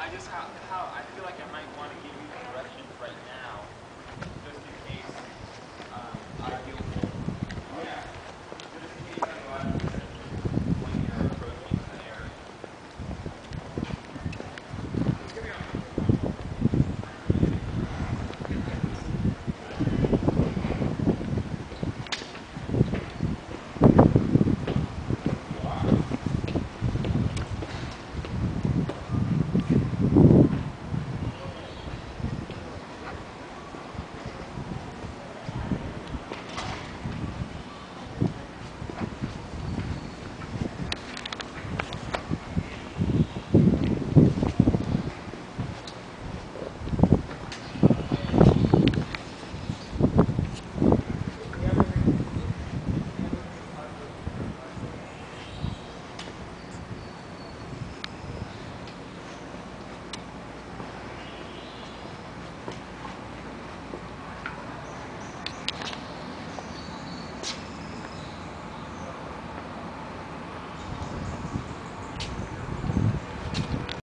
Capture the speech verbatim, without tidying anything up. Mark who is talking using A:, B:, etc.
A: I just how how I feel like I might want to give you the directions right now.